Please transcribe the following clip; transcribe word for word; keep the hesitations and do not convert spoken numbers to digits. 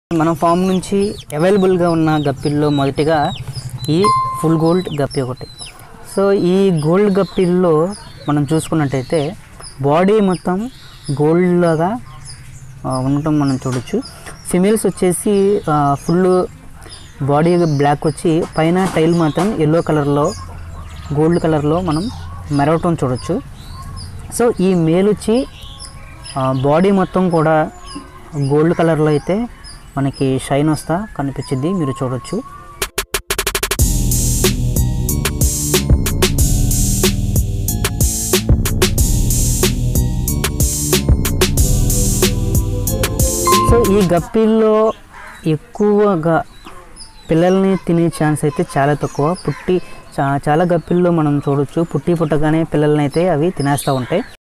మన ఫామ్ నుంచి అవైలబుల్గా ఉన్న గప్పిల్లో మొదటిగా ఈ ఫుల్ గోల్డ్ గప్పి ఒకటి. సో ఈ గోల్డ్ గప్పిల్లో మనం చూసుకున్నట్టయితే బాడీ మొత్తం గోల్డ్ లాగా ఉండటం మనం చూడొచ్చు. ఫిమేల్స్ వచ్చేసి ఫుల్ బాడీ బ్లాక్ వచ్చి పైన టైల్ మాత్రం ఎల్లో కలర్లో గోల్డ్ కలర్లో మనం మెరవటం చూడొచ్చు. సో ఈ మేల్ వచ్చి బాడీ మొత్తం కూడా గోల్డ్ కలర్లో అయితే మనకి షైన్ వస్తా కనిపించింది, మీరు చూడొచ్చు. సో ఈ గప్పిల్లో ఎక్కువగా పిల్లల్ని తినే ఛాన్స్ అయితే చాలా తక్కువ. పుట్టి చాలా గప్పిల్లో మనం చూడొచ్చు పుట్టి పుట్టగానే పిల్లల్ని అయితే అవి తినేస్తూ ఉంటాయి.